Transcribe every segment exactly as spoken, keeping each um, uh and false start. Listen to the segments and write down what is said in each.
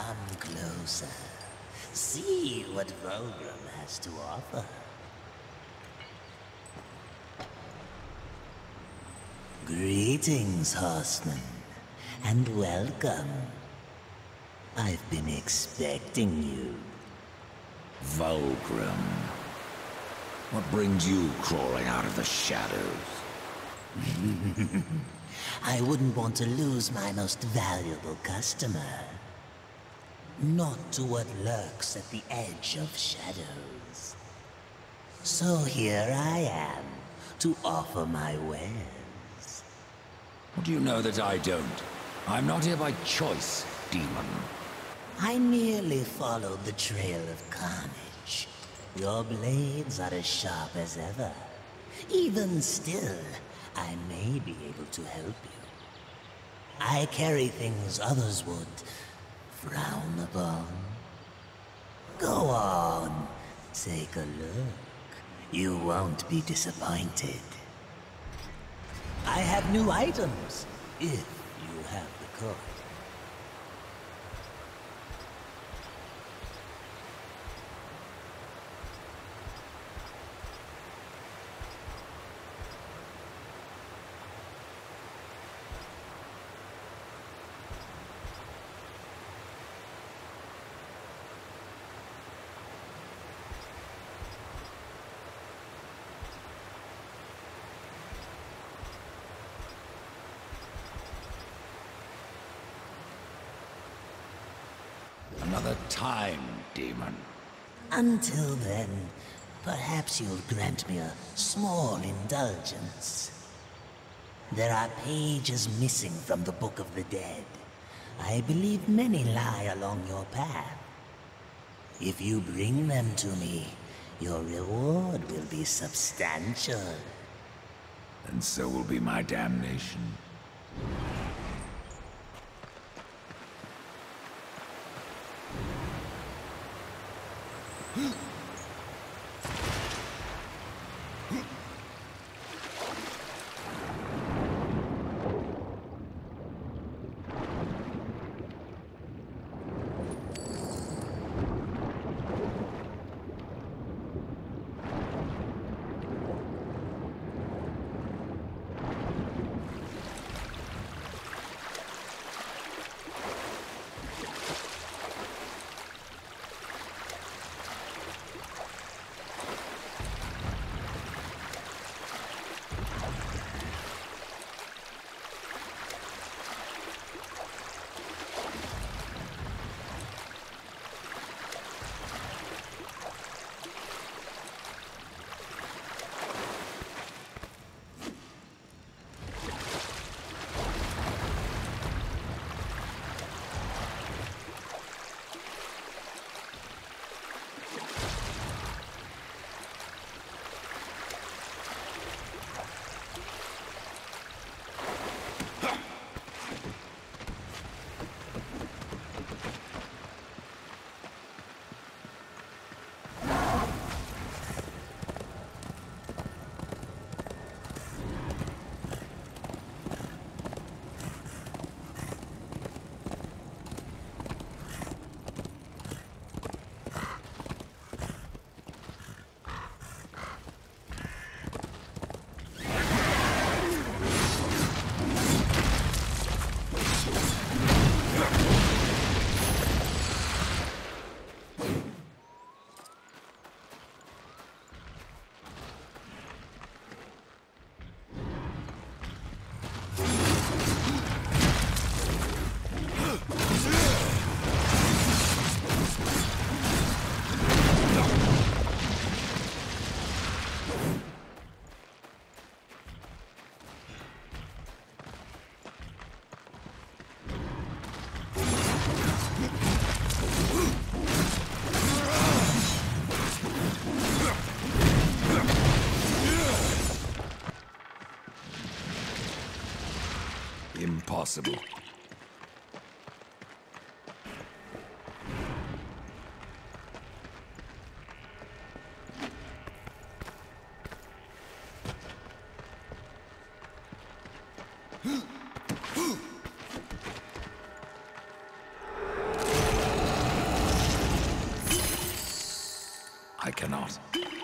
Come closer. See what Volgrim has to offer. Greetings, horseman, and welcome. I've been expecting you. Volgrim. What brings you crawling out of the shadows? I wouldn't want to lose my most valuable customer. Not to what lurks at the edge of shadows. So here I am, to offer my wares. What do you know that I don't? I'm not here by choice, demon. I merely followed the trail of carnage. Your blades are as sharp as ever. Even still, I may be able to help you. I carry things others would frown upon. Go on, take a look. You won't be disappointed. I have new items, if you have the coin. Another time, demon. Until then, perhaps you'll grant me a small indulgence. There are pages missing from the Book of the Dead. I believe many lie along your path. If you bring them to me, your reward will be substantial. And so will be my damnation. Impossible. eyes.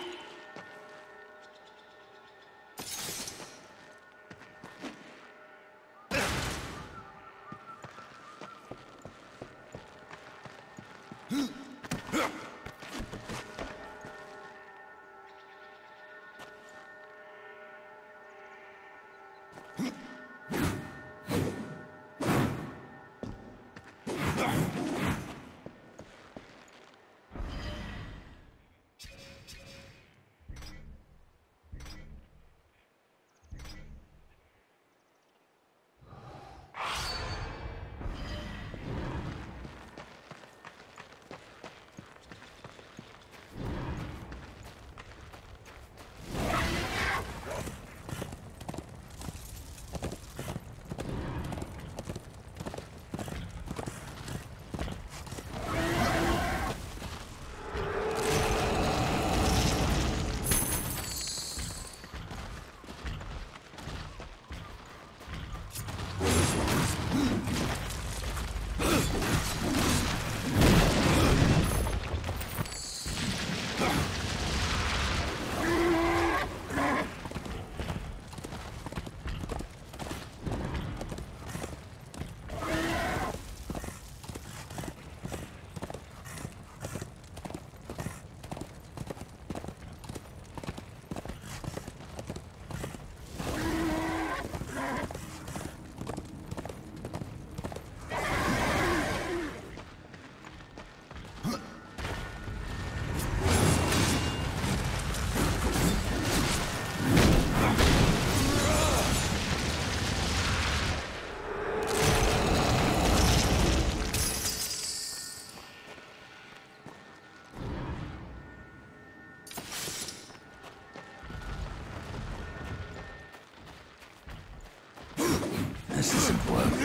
This isn't working.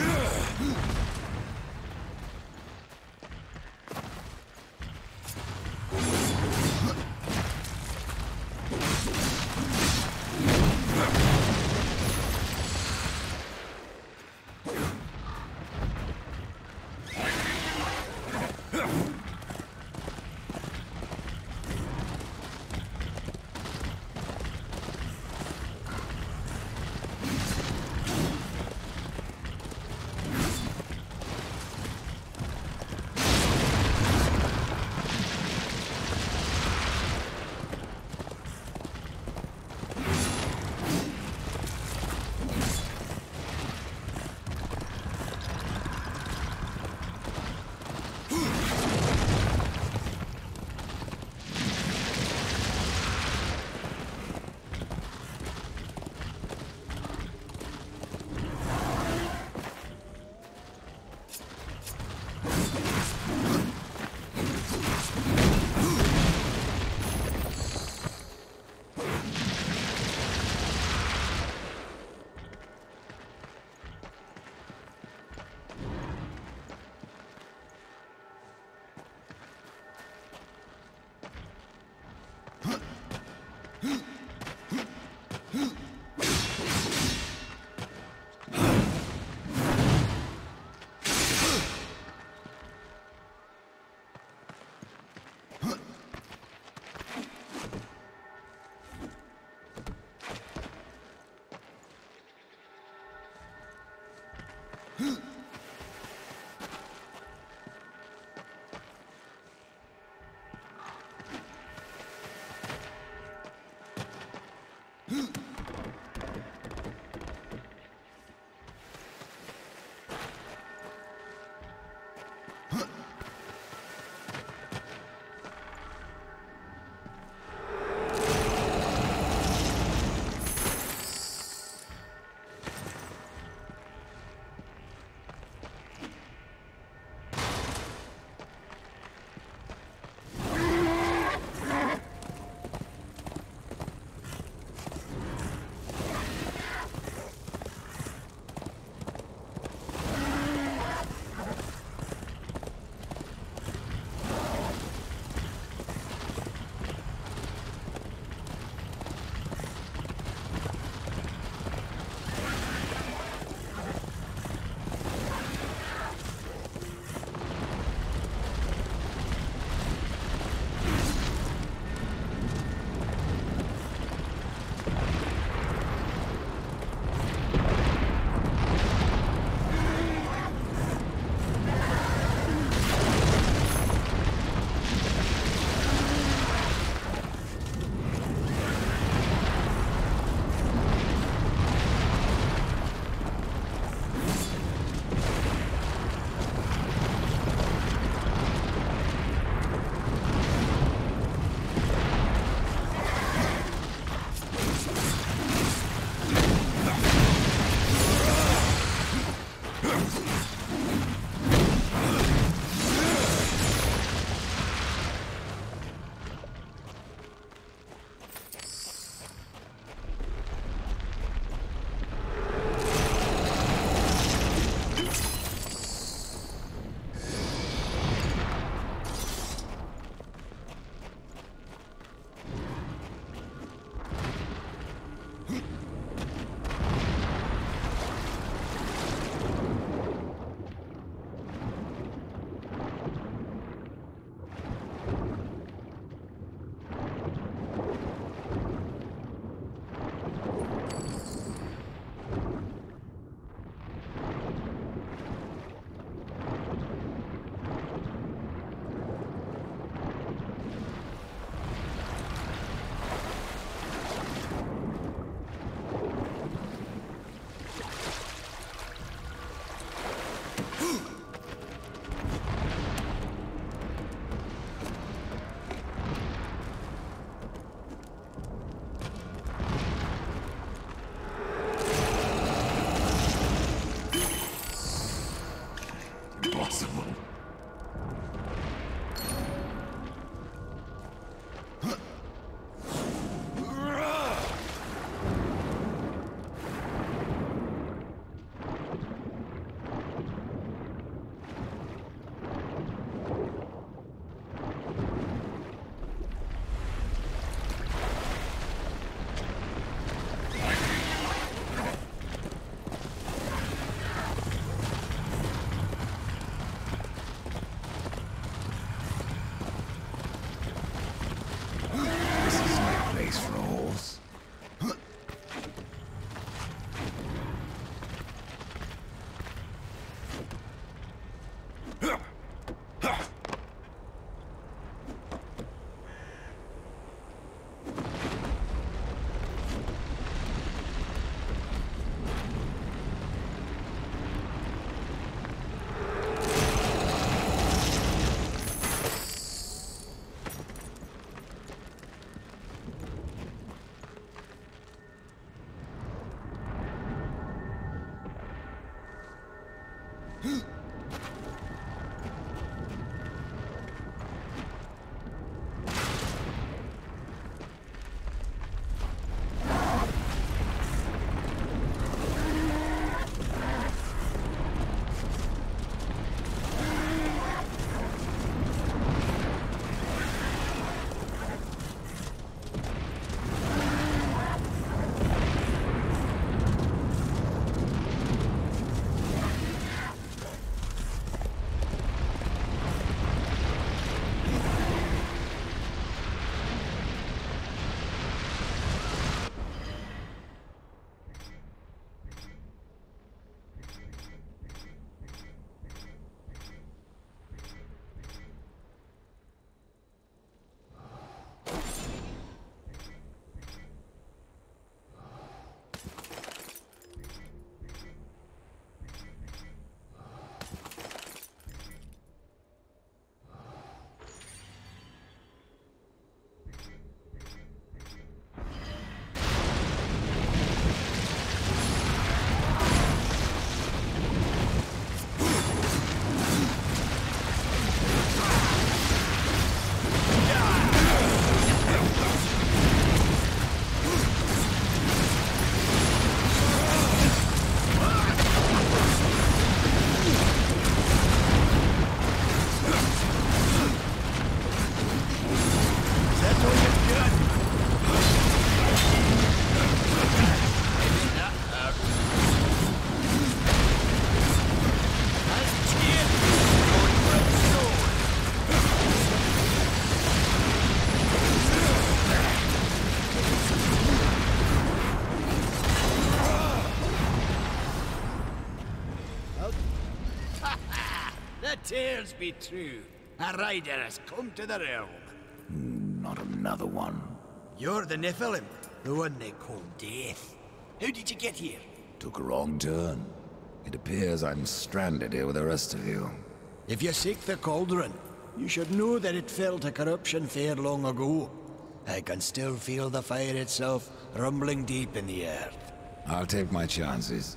tales be true, a rider has come to the realm. Not another one. You're the Nephilim, the one they call Death. How did you get here? Took a wrong turn. It appears I'm stranded here with the rest of you. If you seek the cauldron, you should know that it fell to corruption fair long ago. I can still feel the fire itself rumbling deep in the earth. I'll take my chances.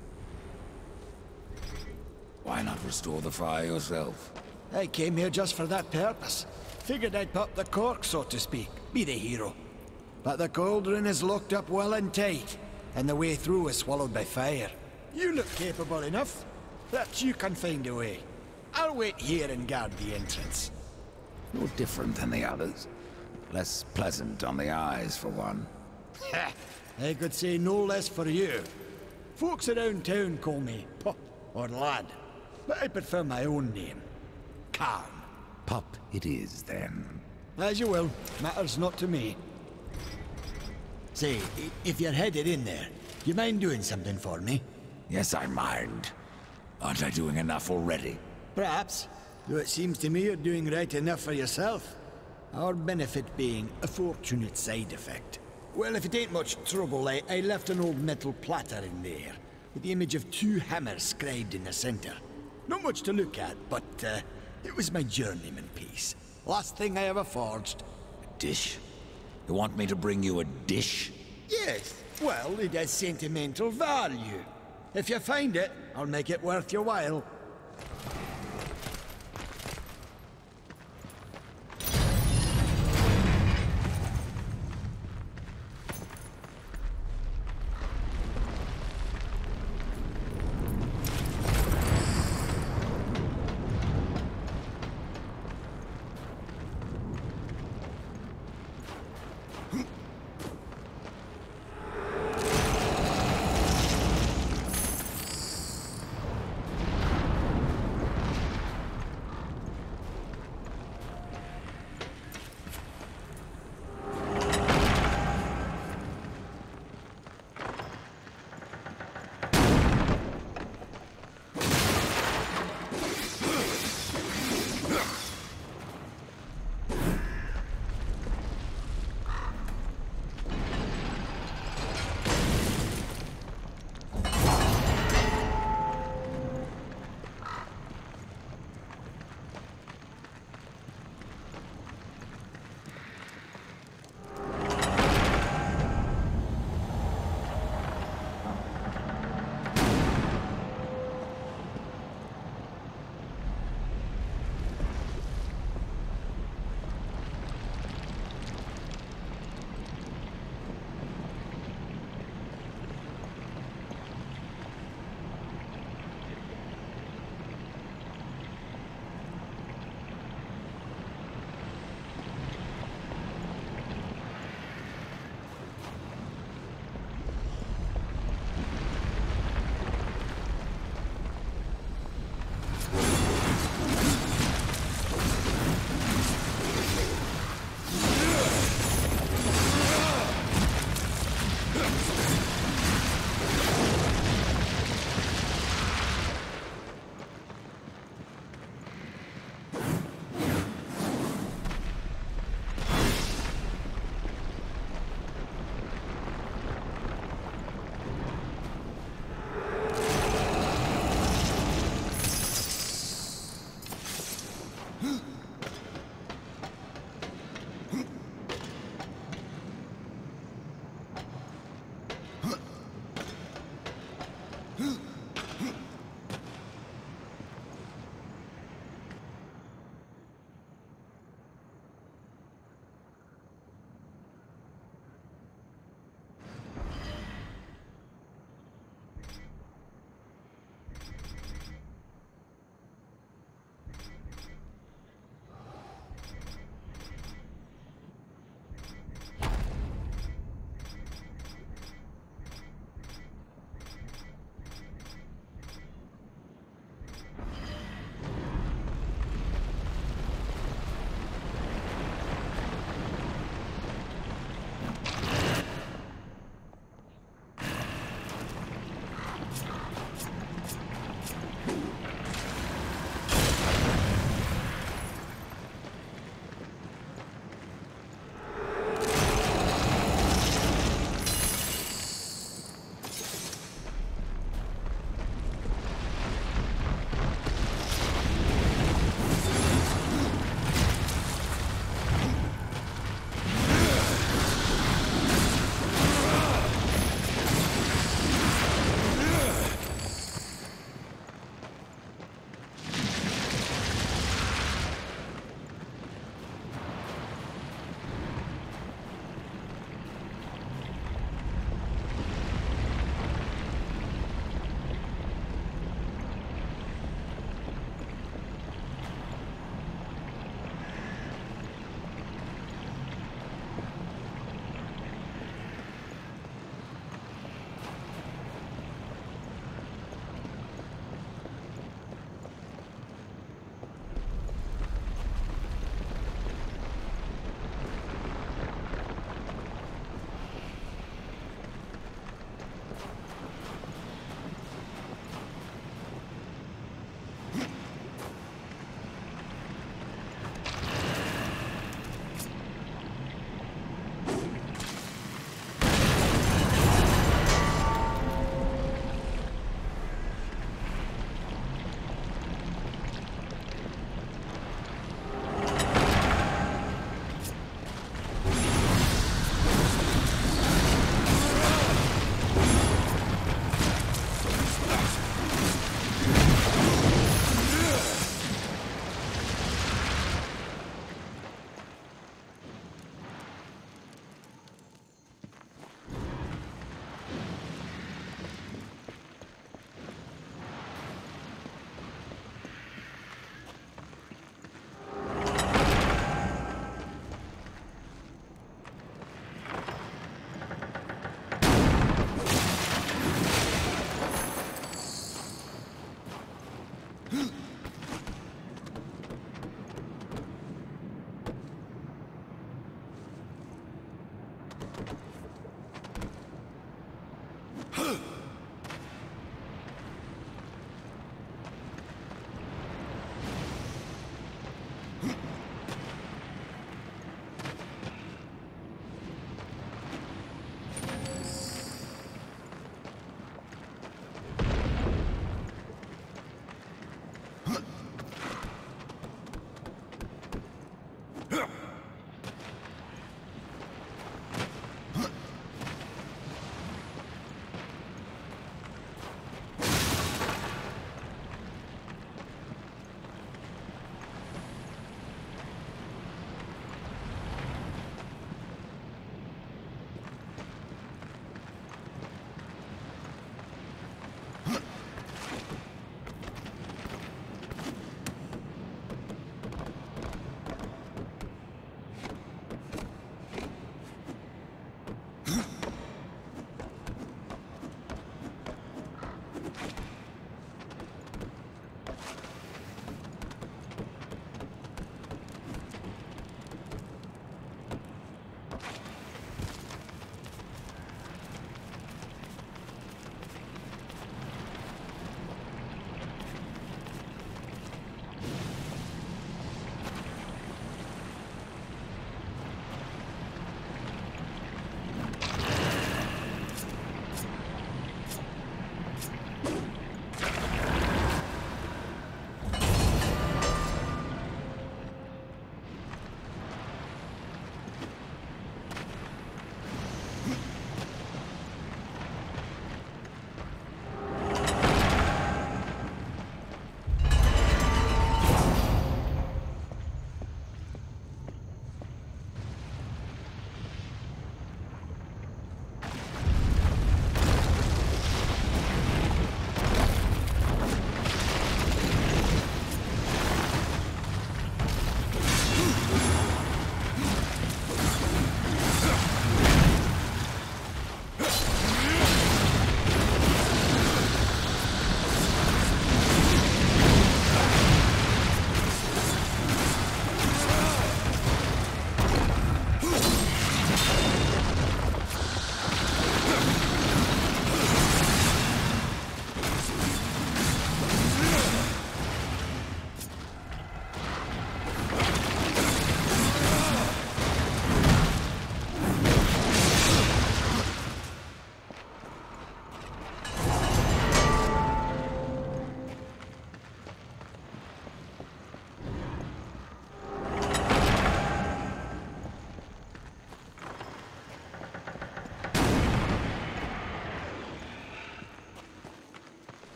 Why not restore the fire yourself? I came here just for that purpose. Figured I'd pop the cork, so to speak. Be the hero. But the cauldron is locked up well and tight, and the way through is swallowed by fire. You look capable enough. Perhaps you can find a way. I'll wait here and guard the entrance. No different than the others. Less pleasant on the eyes, for one. Ha! I could say no less for you. Folks around town call me Pup or Lad, but I prefer my own name. Calm. Pup it is, then. As you will. Matters not to me. Say, if you're headed in there, you mind doing something for me? Yes, I mind. Aren't I doing enough already? Perhaps, though it seems to me you're doing right enough for yourself. Our benefit being a fortunate side effect. Well, if it ain't much trouble, I, I left an old metal platter in there, with the image of two hammers scribed in the center. Not much to look at, but uh, it was my journeyman piece. Last thing I ever forged. A dish? You want me to bring you a dish? Yes, well, it has sentimental value. If you find it, I'll make it worth your while.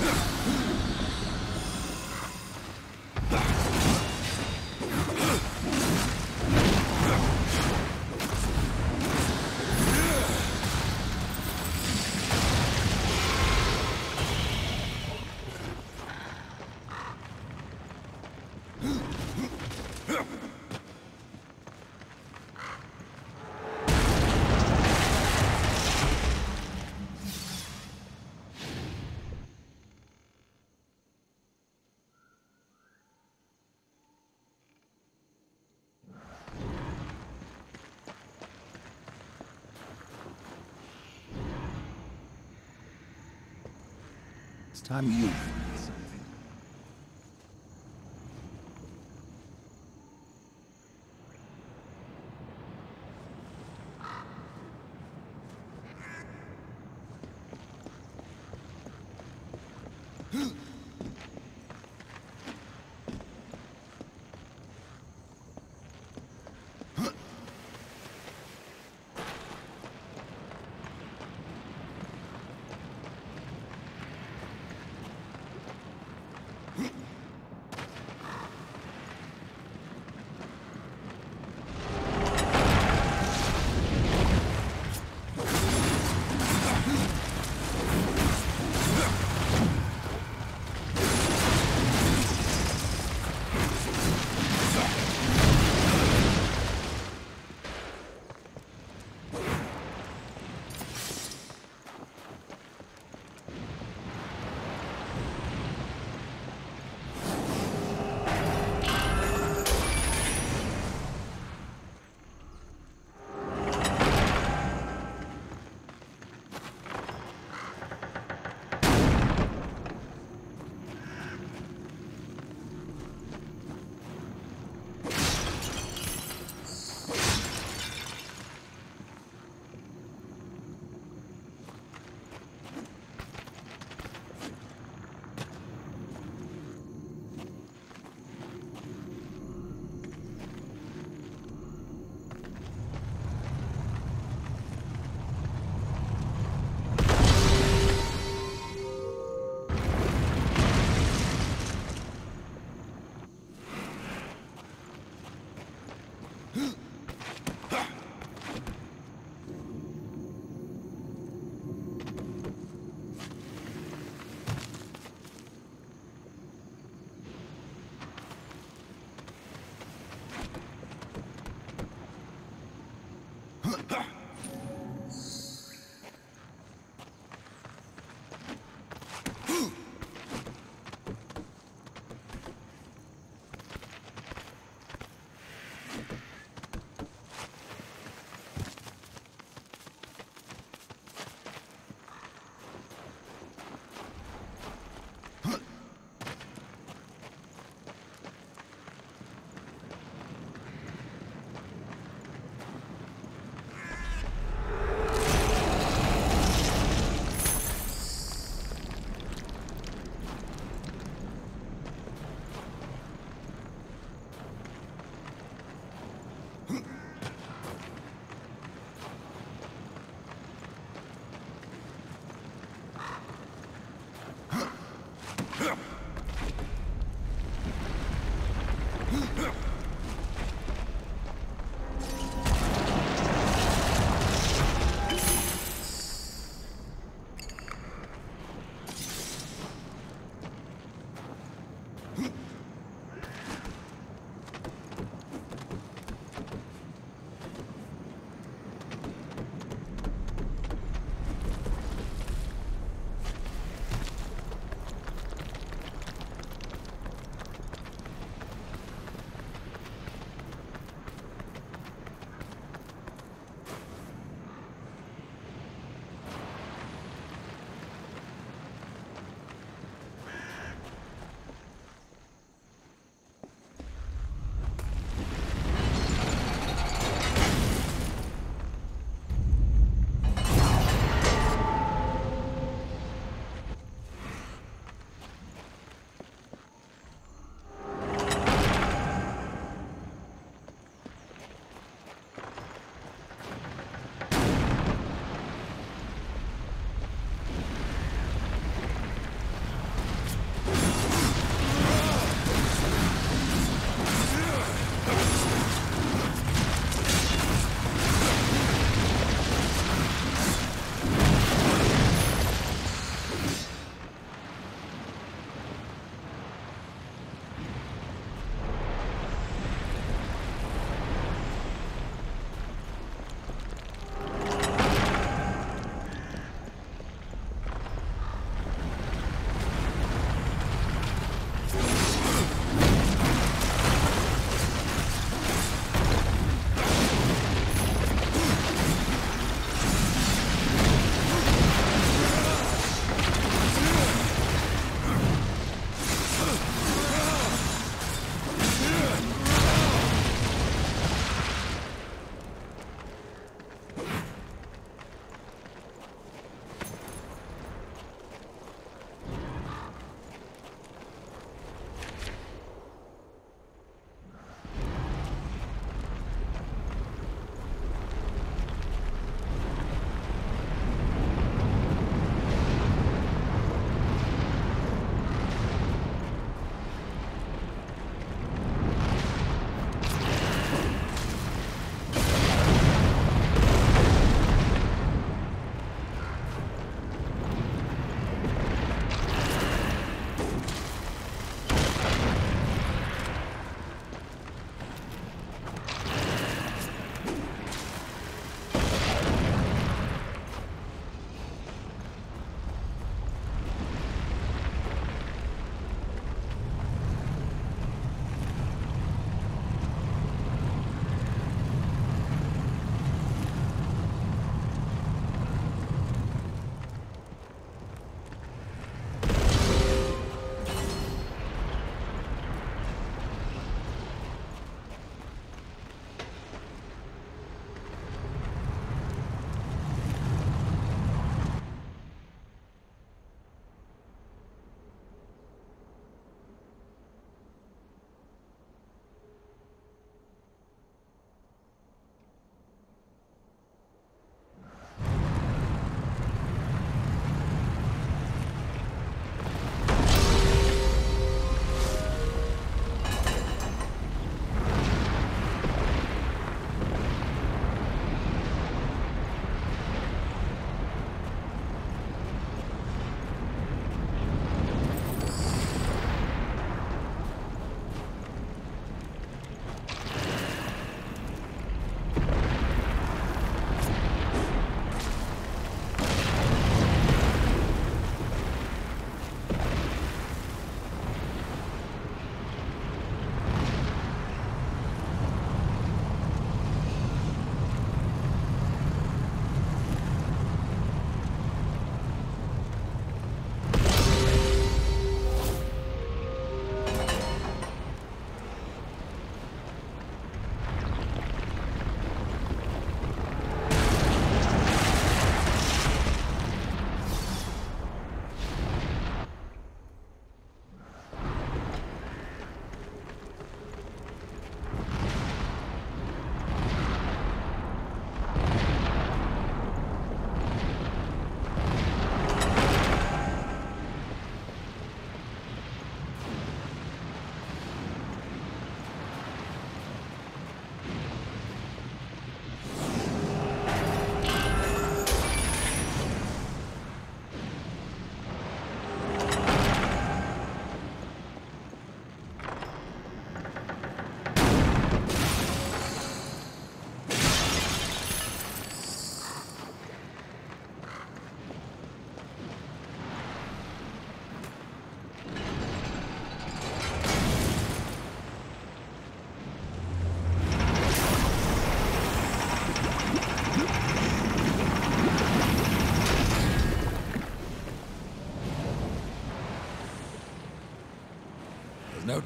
It's time you found something.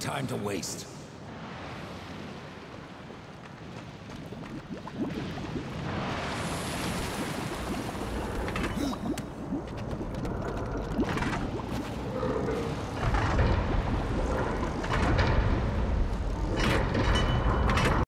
time to waste.